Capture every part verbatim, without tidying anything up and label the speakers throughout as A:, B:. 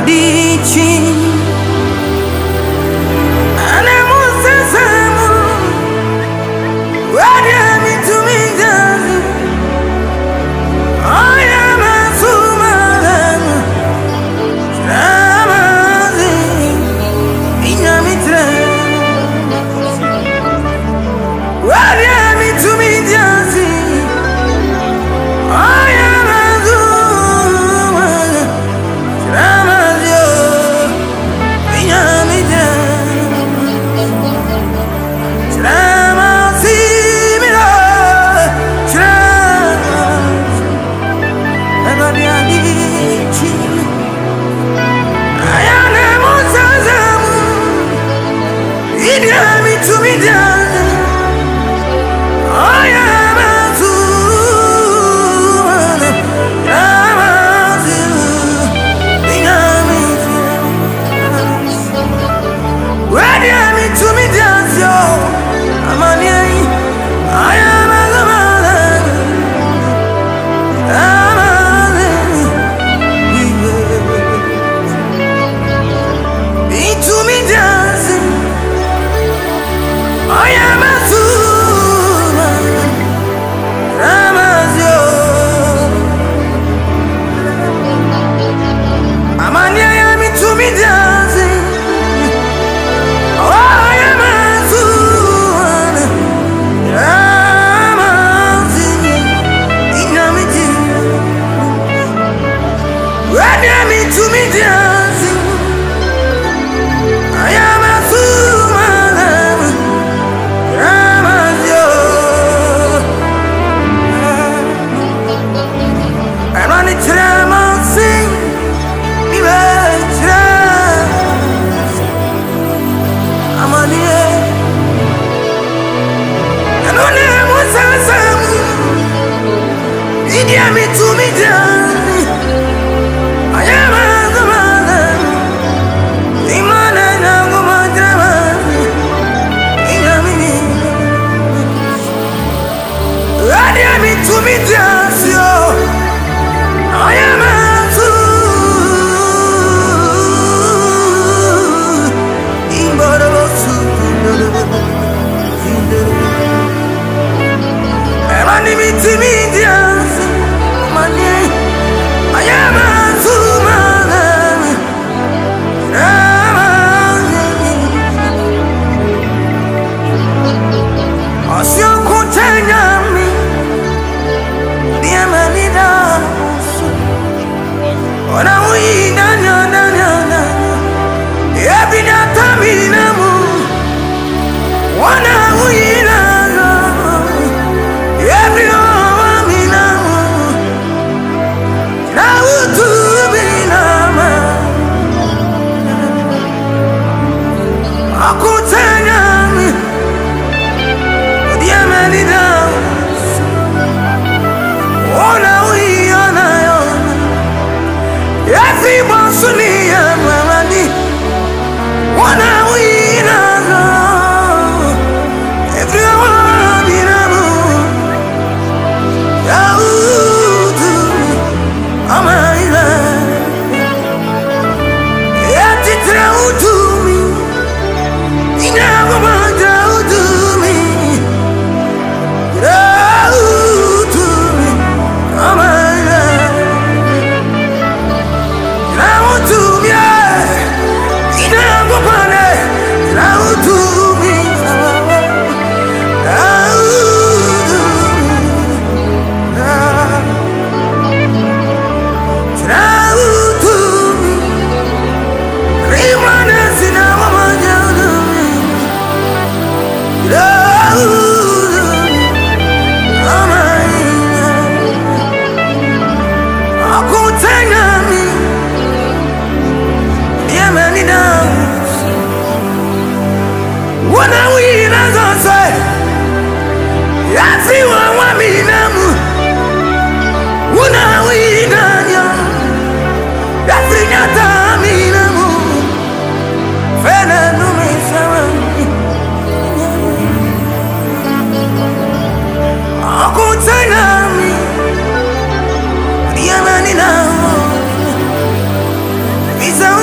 A: It's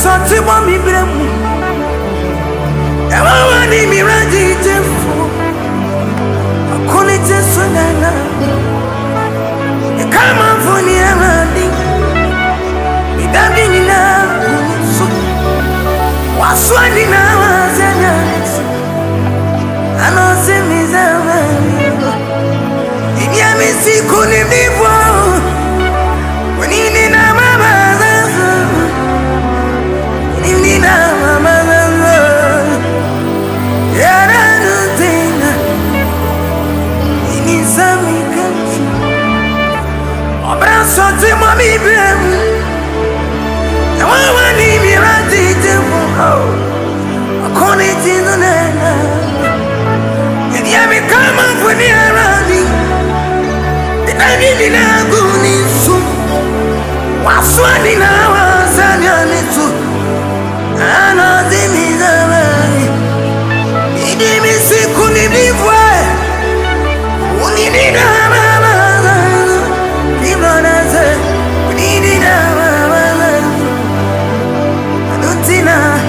A: something for me, blame. Everyone in me ready to fall. I call it a sonana. You come on for the ending. We don't need now. So, what's one in our zealous? I know some is a in Yamisi couldn't be born. When you need a mama, you need a mama. Yeah, I don't think you need some country. Oh, but I'm so to mommy, blame. I want to be ready to go. I call it in the night. If you ever come up with me around, I need a good issue. What's one in our son? I know the misery. It is a good live. We need a mama. People are saying, we need a mama. I don't think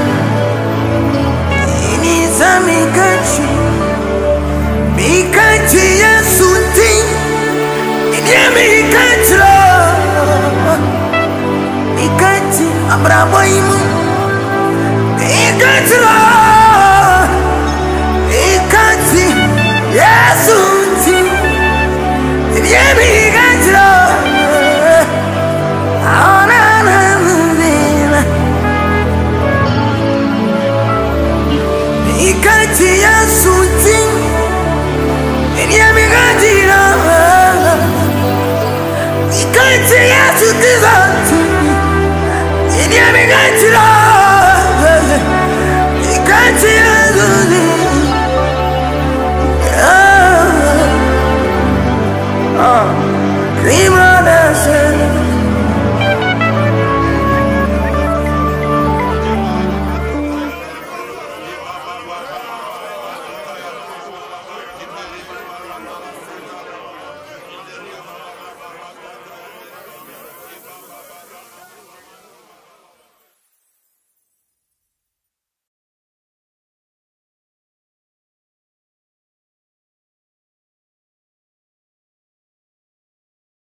A: it needs a country. Be country, yes, yeah, me can't love. Me can't, I'm bravo. Me can't love. Me can't, yes, yeah, me.